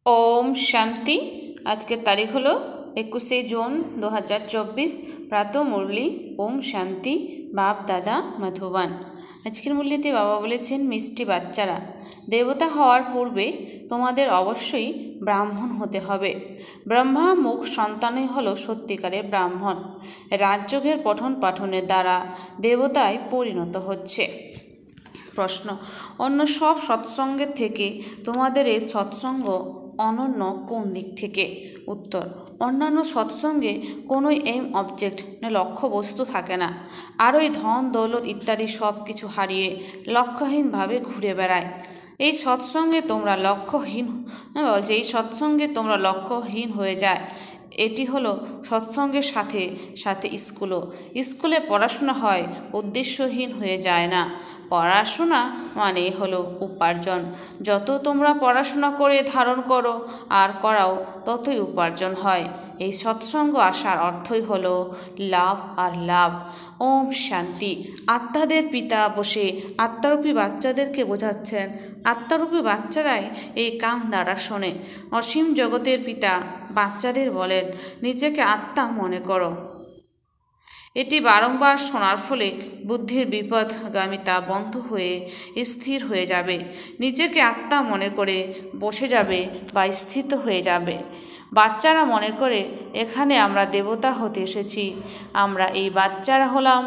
ओम शांति। आज के तारीख हलो 21 जून 2024। प्रातः मुरली ओम शांति बाप दादा मधुबन। आजकेर मुरलीते बाबा बोलेছেন मिष्टि बाच्चारा देवता हওয়ার पूर्वे তোমাদের অবশ্যই ব্রাহ্মণ হতে হবে। ব্রহ্মা মুখ সন্তানই হলো সত্যিকারের ব্রাহ্মণ। রাজযোগের পঠন পাঠনের দ্বারা দেবতায় পরিণত হচ্ছে। প্রশ্ন, অন্য সব সৎসঙ্গের থেকে তোমাদের এই সৎসঙ্গ অনন্য কোন দিক থেকে? উত্তর, অন্যান্য সৎসঙ্গে কোনো এইম অবজেক্ট লক্ষ্য বস্তু থাকে না, আর ওই ধন দৌলত ইত্যাদি সব কিছু হারিয়ে লক্ষ্যহীনভাবে ঘুরে বেড়ায়। এই সৎসঙ্গে তোমরা লক্ষ্যহীন হয়ে যায়। এটি হলো সৎসঙ্গের সাথে সাথে স্কুলে পড়াশোনা হয়, উদ্দেশ্যহীন হয়ে যায় না। পড়াশোনা মানে হলো উপার্জন। যত তোমরা পড়াশোনা করে ধারণ করো আর করাও ততই উপার্জন হয়। এই সৎসঙ্গ আসার অর্থই হলো লাভ আর লাভ। ওম শান্তি। আত্মাদের পিতা বসে আত্মারূপী বাচ্চাদেরকে বোঝাচ্ছেন। আত্মারূপী বাচ্চারাই এই কান দ্বারা শোনে। অসীম জগতের পিতা বাচ্চাদের বলেন, নিজেকে আত্মা মনে করো। এটি বারংবার শোনার ফলে বুদ্ধির বিপদগামিতা বন্ধ হয়ে স্থির হয়ে যাবে। নিজেকে আত্মা মনে করে বসে যাবে বা স্থিত হয়ে যাবে। বাচ্চারা মনে করে এখানে আমরা দেবতা হতে এসেছি। আমরা এই বাচ্চারা হলাম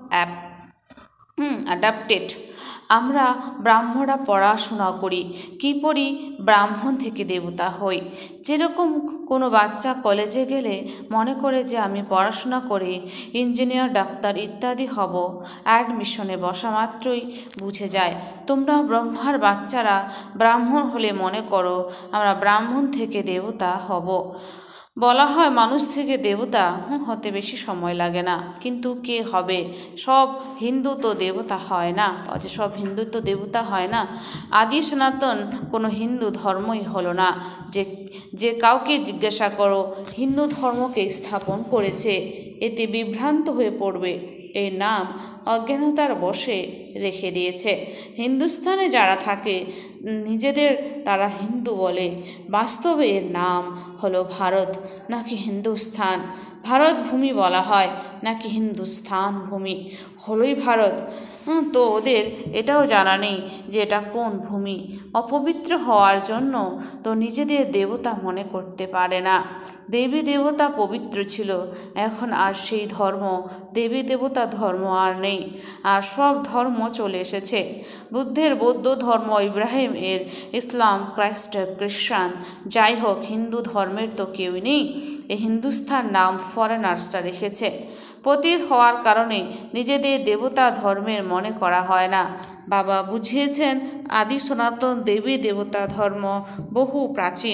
অ্যাডাপ্টেড। আমরা ব্রাহ্মণরা পড়াশোনা করি, কি পড়ি? ব্রাহ্মণ থেকে দেবতা হই। যেরকম কোনো বাচ্চা কলেজে গেলে মনে করে যে আমি পড়াশোনা করে ইঞ্জিনিয়ার, ডাক্তার ইত্যাদি হব, অ্যাডমিশনে বসা মাত্রই বুঝে যায়। তোমরা ব্রহ্মার বাচ্চারা ব্রাহ্মণ হলে মনে করো আমরা ব্রাহ্মণ থেকে দেবতা হব। বলা হয় মানুষ থেকে দেবতা হতে বেশি সময় লাগে না, কিন্তু কে হবে? সব হিন্দু তো দেবতা হয় না। হিন্দু তো দেবতা হয় না। আদি সনাতন কোনো হিন্দু ধর্মই হলো না। যে কাউকে জিজ্ঞাসা করো হিন্দু ধর্মকে স্থাপন করেছে, এতে বিভ্রান্ত হয়ে পড়বে। এই নাম অজ্ঞানতার বশে রেখে দিয়েছে। হিন্দুস্থানে যারা থাকে নিজেদের তারা হিন্দু বলে, বাস্তবে এর নাম হলো ভারত নাকি হিন্দুস্থান। ভারত ভূমি বলা হয় নাকি হিন্দুস্থান ভূমি? হলোই ভারত। তো ওদের এটাও জানা নেই যে এটা কোন ভূমি। অপবিত্র হওয়ার জন্য তো নিজেদের দেবতা মনে করতে পারে না। দেবী দেবতা পবিত্র ছিল, এখন আর সেই ধর্ম, দেবী দেবতা ধর্ম আর নেই, আর সব ধর্ম চলে এসেছে। বুদ্ধের বৌদ্ধ ধর্ম, ইব্রাহিম এর ইসলাম, খ্রিস্টের খ্রিস্টান, যাই হোক হিন্দু ধর্মের তো কেউই নেই। এই হিন্দুস্থান নাম ফরেনার্সরা রেখেছে। পতিত হওয়ার কারণে নিজেদের দেবতা ধর্মের মনে করা হয় না। বাবা বুঝিয়েছেন আদি সনাতন দেবী দেবতা ধর্ম বহু প্রাচীন।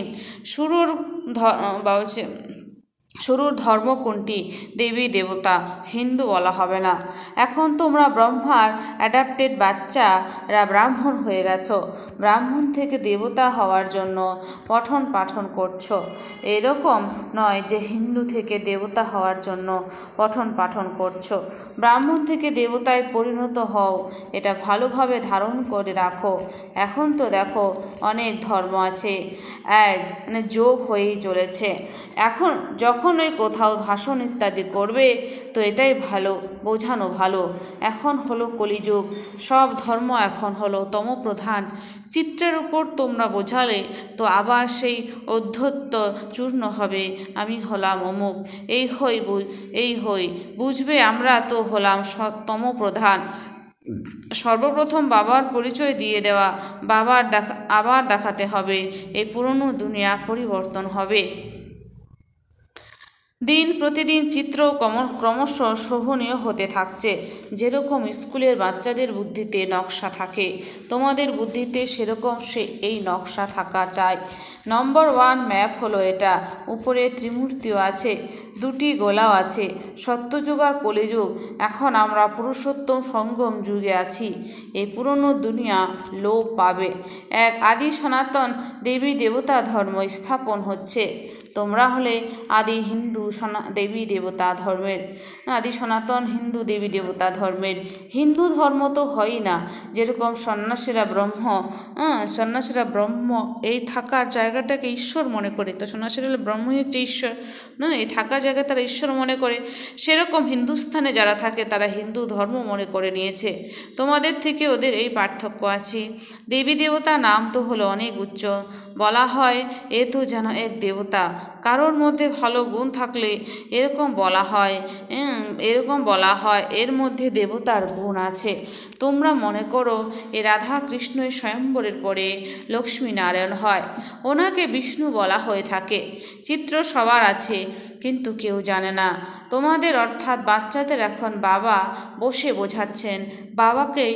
শুরুর ধর্ম কোনটি? দেবী দেবতা, হিন্দু বলা হবে না। এখন তোমরা ব্রহ্মার অ্যাডাপ্টেড বাচ্চারা ব্রাহ্মণ হয়ে গেছো। ব্রাহ্মণ থেকে দেবতা হওয়ার জন্য পঠন পাঠন করছো। এরকম নয় যে হিন্দু থেকে দেবতা হওয়ার জন্য পঠন পাঠন করছো। ব্রাহ্মণ থেকে দেবতায় পরিণত হও, এটা ভালোভাবে ধারণ করে রাখো। এখন তো দেখো অনেক ধর্ম আছে, যোগ হয়েই চলেছে। এখন যখন ওই কোথাও ভাষণ ইত্যাদি করবে তো এটাই ভালো, বোঝানো ভালো। এখন হলো কলিযুগ, সব ধর্ম এখন হলো তমপ্রধান। চিত্রের উপর তোমরা বোঝালে তো আবার সেই অধ্যত্ত চূর্ণ হবে। আমি হলাম অমুক, এই হই বুঝবে আমরা তো হলাম তমপ্রধান। সর্বপ্রথম বাবার পরিচয় দিয়ে দেওয়া, আবার দেখাতে হবে এই পুরনো দুনিয়া পরিবর্তন হবে। দিন প্রতিদিন চিত্র ক্রমশ শোভনীয় হতে থাকছে। যেরকম স্কুলের বাচ্চাদের বুদ্ধিতে নকশা থাকে, তোমাদের বুদ্ধিতে সেরকম এই নকশা থাকা চাই। নম্বর 1 ম্যাপ হলো এটা। উপরে ত্রিমূর্তিও আছে, 2টি গোলাও আছে। সত্যযুগ আর কলিযুগ। এখন আমরা পুরুষোত্তম সঙ্গম যুগে আছি। এই পুরনো দুনিয়া লোপ পাবে। এক আদি সনাতন দেবী দেবতা ধর্ম স্থাপন হচ্ছে। তোমরা হলে আদি হিন্দু দেবী দেবতা ধর্মের, আদি সনাতন হিন্দু দেবী দেবতা ধর্মের। হিন্দু ধর্ম তো হয়ই না, যেরকম সন্ন্যাসীরা ব্রহ্ম এই থাকার জায়গাটাকে ঈশ্বর মনে করে, তো সন্ন্যাসীরা হলে ব্রহ্মই হচ্ছে ঈশ্বর না, এই থাকার জায়গায় তারা ঈশ্বর মনে করে। সেরকম হিন্দুস্থানে যারা থাকে তারা হিন্দু ধর্ম মনে করে নিয়েছে। তোমাদের থেকে ওদের এই পার্থক্য আছে। দেবী দেবতা নাম তো হলো অনেক উচ্চ, বলা হয় এ তো যেন এক দেবতা। কারোর মধ্যে ভালো গুণ থাকলে এরকম বলা হয় এর মধ্যে দেবতার গুণ আছে। তোমরা মনে করো এ রাধা কৃষ্ণের স্বয়ম্বরের পরে লক্ষ্মী নারায়ণ হয়, ওনাকে বিষ্ণু বলা হয়ে থাকে। চিত্র সবার আছে, কিন্তু কেউ জানে না। তোমাদের অর্থাৎ বাচ্চাদের এখন বাবা বসে বোঝাচ্ছেন, বাবাকে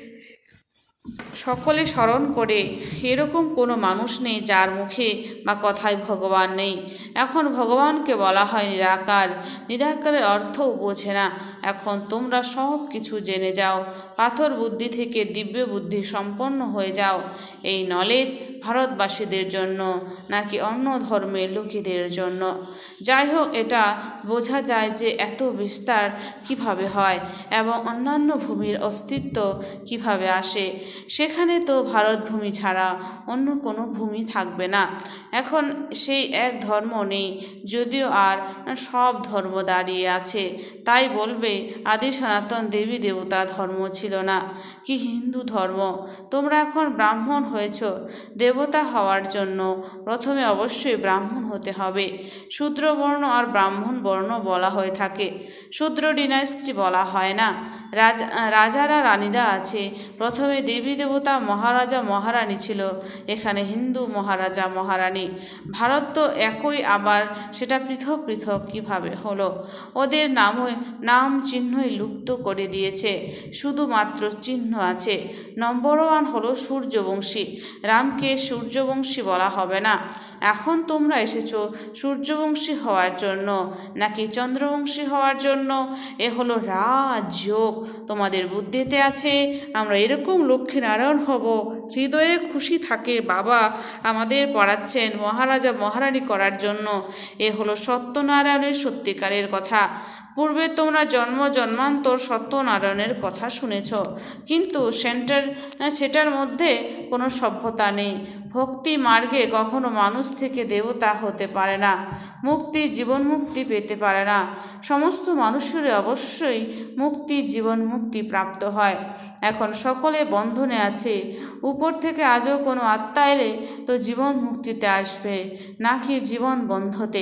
সকলে স্মরণ করে। এরকম কোনো মানুষ নেই যার মুখে বা কথায় ভগবান নেই। এখন ভগবানকে বলা হয় নিরাকার, নিরাকারের অর্থও বোঝে না। এখন তোমরা সব কিছু জেনে যাও, পাথর বুদ্ধি থেকে দিব্য বুদ্ধি সম্পন্ন হয়ে যাও। এই নলেজ ভারতবাসীদের জন্য নাকি অন্য ধর্মের লোকেদের জন্য? যাই হোক, এটা বোঝা যায় যে এত বিস্তার কিভাবে হয় এবং অন্যান্য ভূমির অস্তিত্ব কিভাবে আসে। সেখানে তো ভারত ভূমি ছাড়া অন্য কোনো ভূমি থাকবে না। এখন সেই এক ধর্ম নেই, যদিও আর সব ধর্ম দাঁড়িয়ে আছে। তাই বলবে আদি সনাতন দেবী দেবতা ধর্ম ছিল না কি হিন্দু ধর্ম? তোমরা এখন ব্রাহ্মণ হয়েছ। দেবতা হওয়ার জন্য প্রথমে অবশ্যই ব্রাহ্মণ হতে হবে। শূদ্রবর্ণ আর ব্রাহ্মণ বর্ণ বলা হয়ে থাকে, শূদ্র ডিনাস্টি বলা হয় না। রাজারা রানীরা আছে, প্রথমে দেবী দেবতা মহারাজা মহারানী ছিল, এখানে হিন্দু মহারাজা মহারানী। ভারত তো একই, আবার সেটা পৃথক পৃথক কীভাবে হলো? ওদের নাম চিহ্নই লুপ্ত করে দিয়েছে, শুধুমাত্র চিহ্ন আছে। নম্বর 1 হলো সূর্যবংশী। রামকে সূর্যবংশী বলা হবে না। এখন তোমরা এসেছো সূর্যবংশী হওয়ার জন্য নাকি চন্দ্রবংশী হওয়ার জন্য? এ হলো রাজযোগ। তোমাদের বুদ্ধিতে আছে আমরা এরকম লক্ষ্মীনারায়ণ হব, হৃদয়ে খুশি থাকে বাবা আমাদের পড়াচ্ছেন মহারাজা মহারানী করার জন্য। এ হলো সত্যনারায়ণের সত্যিকারের কথা। পূর্বে তোমরা জন্মান্তর সত্যনারায়ণের কথা শুনেছ, কিন্তু সেটার মধ্যে কোনো সভ্যতা নেই। ভক্তি মার্গে কখনো মানুষ থেকে দেবতা হতে পারে না, জীবন মুক্তি পেতে পারে না। সমস্ত মানুষের অবশ্যই জীবন মুক্তি প্রাপ্ত হয়। এখন সকলে বন্ধনে আছে, উপর থেকে আজও কোনো আত্মা এলে তো জীবন মুক্তিতে আসবে, নাকি জীবন বন্ধতে।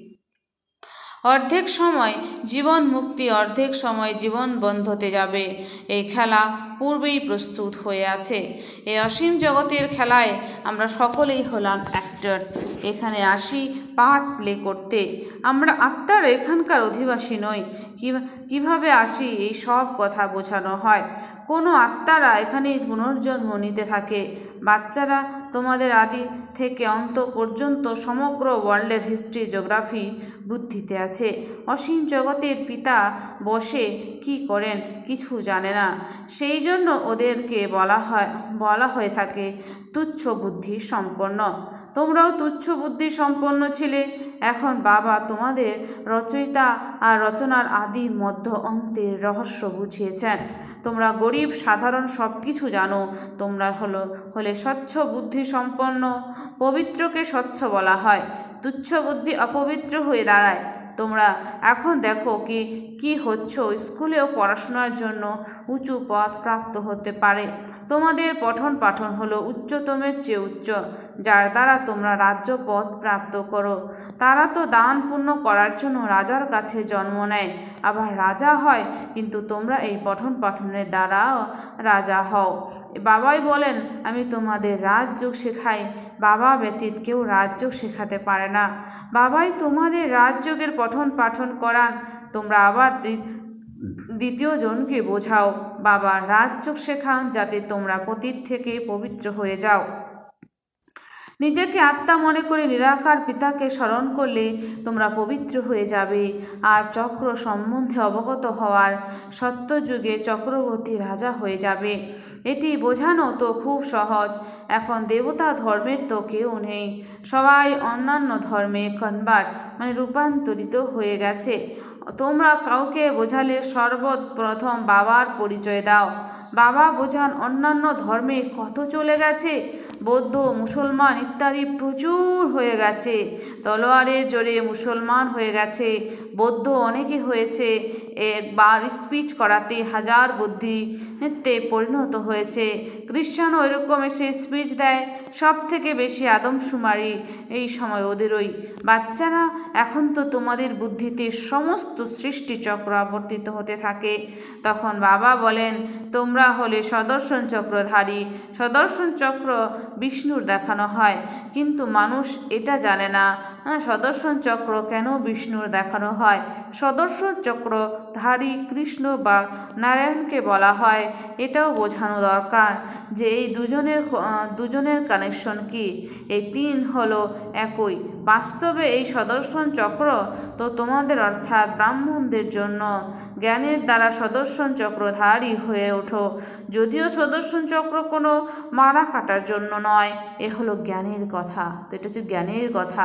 অর্ধেক সময় জীবন মুক্তি, অর্ধেক সময় জীবন বন্ধতে যাবে। এই খেলা পূর্বেই প্রস্তুত হয়ে আছে। এই অসীম জগতের খেলায় আমরা সকলেই হলাম অ্যাক্টার্স, এখানে আসি পার্ট প্লে করতে। আমরা আত্মার এখানকার অধিবাসী নই। কিভাবে আসি এই সব কথা বোঝানো হয়। কোনো আত্মারা এখানেই পুনর্জন্ম নিতে থাকে। বাচ্চারা তোমাদের আদি থেকে অন্ত পর্যন্ত সমগ্র ওয়ার্ল্ডের হিস্ট্রি জিওগ্রাফি বুদ্ধিতে আছে। অসীম জগতের পিতা বসে কি করেন কিছু জানে না, সেই জন্য ওদেরকে বলা হয়ে থাকে তুচ্ছ বুদ্ধি সম্পন্ন। তোমরাও তুচ্ছ বুদ্ধি সম্পন্ন ছিলে। এখন বাবা তোমাদের রচয়িতা আর রচনার আদি মধ্য অন্তের রহস্য বুঝিয়েছেন। তোমরা গরিব সাধারণ সব কিছু জানো। তোমরা হলে স্বচ্ছ বুদ্ধি সম্পন্ন। পবিত্রকে স্বচ্ছ বলা হয়, তুচ্ছ বুদ্ধি অপবিত্র হয়ে দাঁড়ায়। তোমরা এখন দেখো কি হচ্ছ। স্কুলেও পড়াশোনার জন্য উঁচু পদ প্রাপ্ত হতে পারে। তোমাদের পঠন পাঠন হলো উচ্চতমের চেয়ে উচ্চ, যার দ্বারা তোমরা রাজ্য পদ প্রাপ্ত করো। তারা তো দান পুণ্য করার জন্য রাজার কাছে জন্ম নেয়, আবার রাজা হয়, কিন্তু তোমরা এই পঠন পাঠনের দ্বারাও রাজা হও। বাবাই বলেন আমি তোমাদের রাজযোগ শেখাই। বাবা ব্যতীত কেউ রাজযোগ শেখাতে পারে না। বাবাই তোমাদের রাজযোগের পঠন পাঠন করান। তোমরা আবার দ্বিতীয় জনকে বোঝাও। বাবা রাজযোগ শেখান যাতে তোমরা পতিত থেকে পবিত্র হয়ে যাও। নিজেকে আত্মা মনে করে নিরাকার পিতাকে স্মরণ করলে তোমরা পবিত্র হয়ে যাবে। আর চক্র সম্বন্ধে অবগত হওয়ার সত্যযুগে চক্রবর্তী রাজা হয়ে যাবে। এটি বোঝানো তো খুব সহজ। এখন দেবতা ধর্মের তো কেউ নেই, সবাই অন্যান্য ধর্মে কনভার্ট রূপান্তরিত হয়ে গেছে। তোমরা কাউকে বোঝালে সর্বপ্রথম বাবার পরিচয় দাও। বাবা বোঝান অন্যান্য ধর্মে কত চলে গেছে, বৌদ্ধ, মুসলমান ইত্যাদি প্রচুর হয়ে গেছে। তলোয়ারের জোরে মুসলমান হয়ে গেছে, বৌদ্ধ অনেকে হয়েছে, একবার স্পিচ করাতে হাজার বুদ্ধিতে পরিণত হয়েছে। খ্রিস্টানও এরকম এসে স্পিচ দেয়, সব থেকে বেশি আদমশুমারি এই সময় ওদেরই। বাচ্চারা, এখন তো তোমাদের বুদ্ধিতে সমস্ত সৃষ্টিচক্র আবর্তিত হতে থাকে। তখন বাবা বলেন, তোমরা হলে সুদর্শন চক্রধারী। সুদর্শন চক্র বিষ্ণুর দেখানো হয়, কিন্তু মানুষ এটা জানে না সুদর্শন চক্র কেন বিষ্ণুর দেখানো হয়। সুদর্শন চক্রধারী কৃষ্ণ বা নারায়ণকে বলা হয়। এটাও বোঝানো দরকার যে এই দুজনের কানেকশন কি। এই তিন হলো একই। বাস্তবে এই সুদর্শন চক্র তো তোমাদের অর্থাৎ ব্রাহ্মণদের জন্য। জ্ঞানের দ্বারা সুদর্শন চক্রধারী হয়ে ওঠো। যদিও সুদর্শন চক্র কোনো মারা কাটার জন্য নয়, এ হলো জ্ঞানের কথা। তো এটা হচ্ছে জ্ঞানের কথা।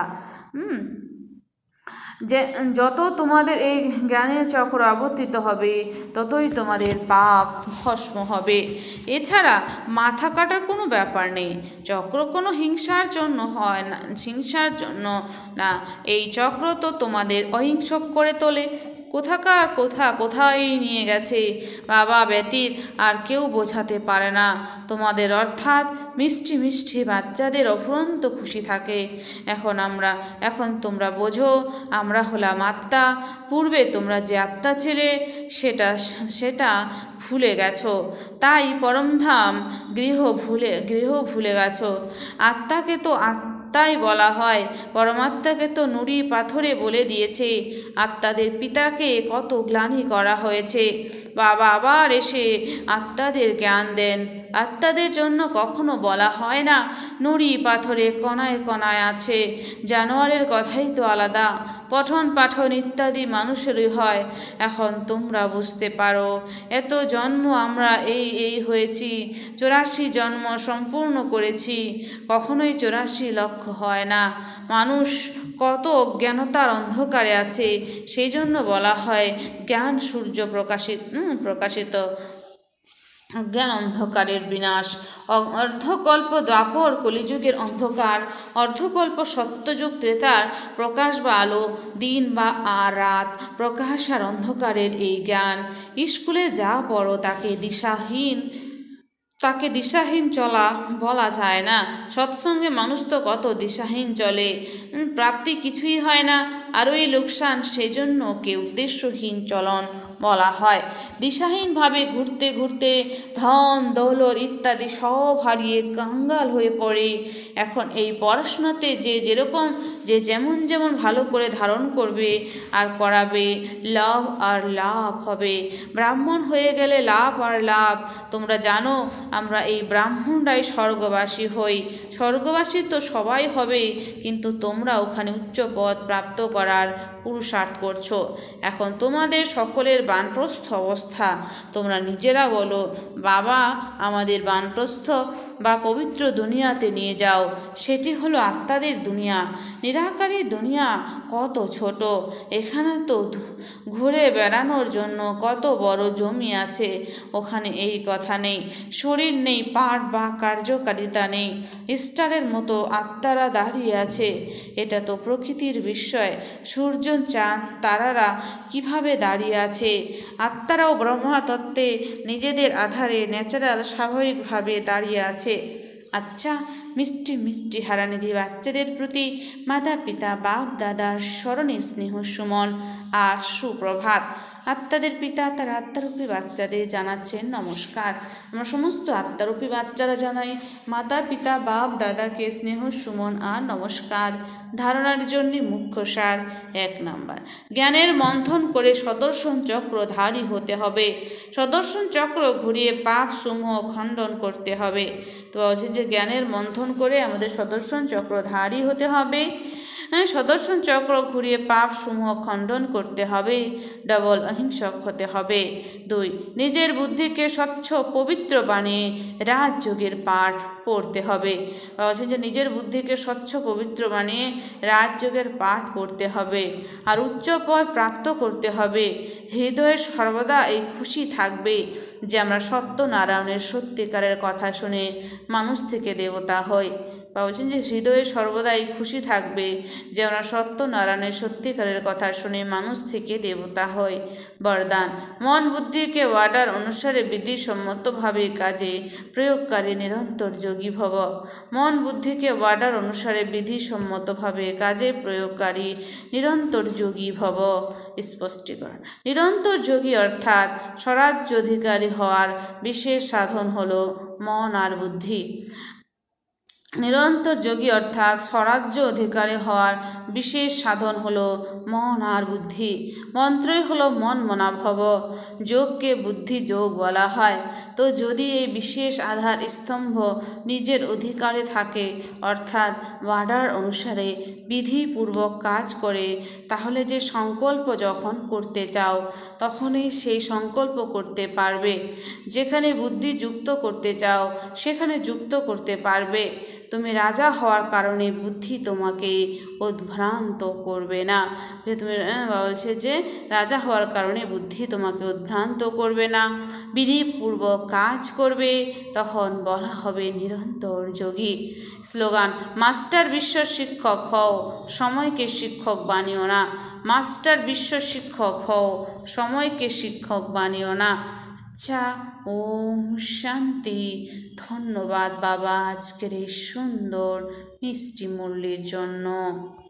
যে যত তোমাদের এই জ্ঞানের চক্র আবর্তিত হবে, ততই তোমাদের পাপ ভস্ম হবে। এছাড়া মাথা কাটার কোনো ব্যাপার নেই। চক্র কোনো হিংসার জন্য হয় না, হিংসার জন্য না। এই চক্র তো তোমাদের অহিংসক করে তোলে। কোথায় নিয়ে গেছে বাবা ব্যতীত আর কেউ বোঝাতে পারে না। তোমাদের অর্থাৎ মিষ্টি মিষ্টি বাচ্চাদের অফুরন্ত খুশি থাকে। এখন তোমরা বোঝো, আমরা হলাম আত্মা। পূর্বে তোমরা যে আত্মা ছিলে সেটা ভুলে গেছো, তাই পরমধাম গৃহ ভুলে গেছো। আত্মাকে তো তাই বলা হয়, পরমাত্মাকে তো নুড়ি পাথরে বলে দিয়েছে। আত্মাদের পিতাকে কত গ্লানি করা হয়েছে। বাবা আবার এসে আত্মাদের জ্ঞান দেন। আত্মাদের জন্য কখনো বলা হয় না নুড়ি পাথরে কণায় কণায় আছে। জানোয়ারের কথাই তো আলাদা, পঠন পাঠন ইত্যাদি মানুষেরই হয়। এখন তোমরা বুঝতে পারো, এত জন্ম আমরা এই হয়েছি, 84 জন্ম সম্পূর্ণ করেছি। কখনোই 84 লক্ষ হয় না। মানুষ কত অজ্ঞানতার অন্ধকারে আছে, সেই জন্য বলা হয় জ্ঞান সূর্য প্রকাশিত। অজ্ঞান অন্ধকারের বিনাশ। অর্ধকল্প দ্বাপর কলিযুগের অন্ধকার, অর্ধকল্প সত্যযুগ ত্রেতার প্রকাশ বা আলো, দিন বা রাত, প্রকাশ আর অন্ধকারের এই জ্ঞান। স্কুলে যা পড়ো তাকে দিশাহীন চলা বলা যায় না। সৎসঙ্গে মানুষ তো কত দিশাহীন চলে, প্রাপ্তি কিছুই হয় না, আরোই লোকসান। সেজন্য কে উদ্দেশ্যহীন চলন বলা হয়। দিশাহীনভাবে ঘুরতে ঘুরতে ধন দৌলত ইত্যাদি সব হারিয়ে কাঙ্গাল হয়ে পড়ে। এখন এই পড়াশোনাতে যে যেমন ভালো করে ধারণ করবে আর করাবে, লাভ আর লাভ হবে। ব্রাহ্মণ হয়ে গেলে লাভ আর লাভ। তোমরা জানো, আমরা এই ব্রাহ্মণরাই স্বর্গবাসী হই। স্বর্গবাসী তো সবাই হবে, কিন্তু তোমরা ওখানে উচ্চ পদ প্রাপ্ত করার পুরুষার্থ করছো। এখন তোমাদের সকলের বানপ্রস্থ অবস্থা। তোমরা নিজেরা বলো, বাবা আমাদের বানপ্রস্থ বা পবিত্র দুনিয়াতে নিয়ে যাও। সেটি হলো আত্মাদের দুনিয়া। নিরাকারী দুনিয়া কত ছোট। এখানে তো ঘুরে বেড়ানোর জন্য কত বড় জমি আছে। ওখানে এই কথা নেই, শরীর নেই, পাঠ বা কার্যকারিতা নেই। স্টারের মতো আত্মারা দাঁড়িয়ে আছে। এটা তো প্রকৃতির বিস্ময়। সূর্য, চাঁদ, তারারা কিভাবে দাঁড়িয়ে আছে। আত্মারাও ব্রহ্মতত্ত্বে নিজেদের আধারে ন্যাচারাল স্বাভাবিকভাবে দাঁড়িয়ে আছে। আচ্ছা, মিষ্টি মিষ্টি হারানিধি বাচ্চাদের প্রতি মাতা পিতা বাপ দাদার স্মরণে স্নেহ সুমন আর সুপ্রভাত। আত্মাদের পিতা তার আত্মারূপী বাচ্চাদের জানাচ্ছেন নমস্কার। আমরা সমস্ত আত্মারূপী বাচ্চারা জানাই মাতা পিতা বাপ দাদাকে স্নেহ সুমন আর নমস্কার। ধারণার জন্য মুখ্য সার 1 নম্বর, জ্ঞানের মন্থন করে সদর্শন চক্রধারী হতে হবে। সদর্শন চক্র ঘুরিয়ে পাপ সমূহ খণ্ডন করতে হবে। তো বলছে যে জ্ঞানের মন্থন করে আমাদের সদর্শন চক্রধারী হতে হবে, সদর্শন চক্র ঘুরিয়ে পাপ সমূহ খণ্ডন করতে হবে, ডবল অহিংসক হতে হবে। 2, নিজের বুদ্ধিকে স্বচ্ছ পবিত্র বানিয়ে রাজযোগের পাঠ পড়তে হবে। বলছেন যে নিজের বুদ্ধিকে স্বচ্ছ পবিত্র বানিয়ে রাজযোগের পাঠ পড়তে হবে। আর উচ্চ পদ প্রাপ্ত করতে হবে। হৃদয়ে সর্বদা এই খুশি থাকবে যে আমরা সত্যনারায়ণের সত্যিকারের কথা শুনে মানুষ থেকে দেবতা হই। বা বলছেন যে হৃদয়ে সর্বদা এই খুশি থাকবে যে আমরা সত্যনারায়ণের সত্যিকারের কথা শুনে মানুষ থেকে দেবতা হই। বরদান, মন বুদ্ধিকে অর্ডার অনুসারে বিধিসম্মতভাবে কাজে প্রয়োগকারী নিরন্তর যোগী ভব। মন বুদ্ধিকে অর্ডার অনুসারে বিধিসম্মতভাবে কাজে প্রয়োগকারী নিরন্তর যোগী ভব। স্পষ্টীকরণ, নিরন্তর যোগী অর্থাৎ স্বরাজ্যাধিকারী হওয়ার বিশেষ সাধন হল মন আর বুদ্ধি। নিরন্তর যোগী অর্থাৎ স্বরাজ্য অধিকারী হওয়ার বিশেষ সাধন হলো মন আর বুদ্ধি। মন্ত্রই হলো মন মনাভব। যোগকে বুদ্ধি যোগ বলা হয়। তো যদি এই বিশেষ আধার স্তম্ভ নিজের অধিকারে থাকে অর্থাৎ ওয়ার্ডার অনুসারে বিধিপূর্বক কাজ করে, তাহলে যে সংকল্প যখন করতে চাও তখনই সেই সংকল্প করতে পারবে। যেখানে বুদ্ধি যুক্ত করতে চাও সেখানে যুক্ত করতে পারবে। তুমি রাজা হওয়ার কারণে বুদ্ধি তোমাকে উদ্ভ্রান্ত করবে না। যে তুমি বলছে যে রাজা হওয়ার কারণে বুদ্ধি তোমাকে উদ্ভ্রান্ত করবে না, বিধিপূর্বক কাজ করবে, তখন বলা হবে নিরন্তর যোগী। স্লোগান, মাস্টার বিশ্ব শিক্ষক হও, সময়কে শিক্ষক বানিও না। মাস্টার বিশ্ব শিক্ষক হও, সময়কে শিক্ষক বানিও না। আচ্ছা, ওম শান্তি। ধন্যবাদ বাবা আজকের এই সুন্দর মিষ্টি মুরলির জন্য।